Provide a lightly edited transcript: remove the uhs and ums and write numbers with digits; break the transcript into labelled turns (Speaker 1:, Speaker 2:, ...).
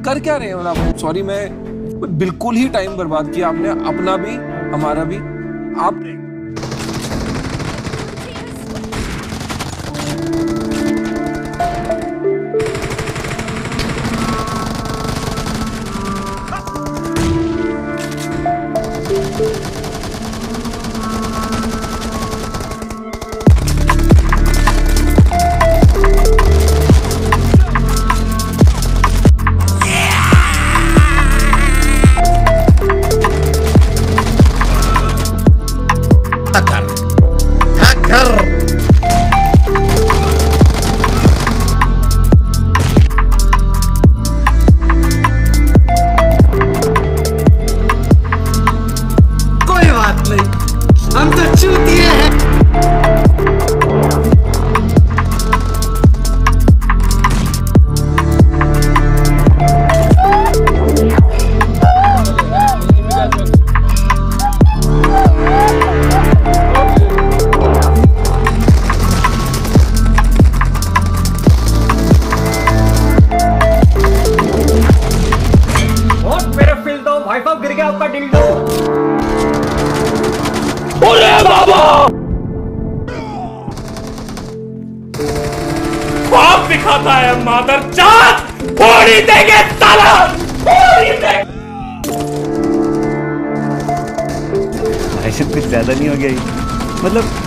Speaker 1: कर क्या रहे हो आप? सॉरी, मैं बिल्कुल ही टाइम बर्बाद किया आपने, अपना भी हमारा भी। आप
Speaker 2: हम तो चूतिए हैं।
Speaker 3: और मेरे फिल दो भाई साहब, गिर गया आपका डिल्डो।
Speaker 4: बाप दिखाता है मादर जात, फोड़ी देंगे साला, फोड़ी देंगे।
Speaker 5: भाई साहब कुछ ज्यादा नहीं हो गया ये? मतलब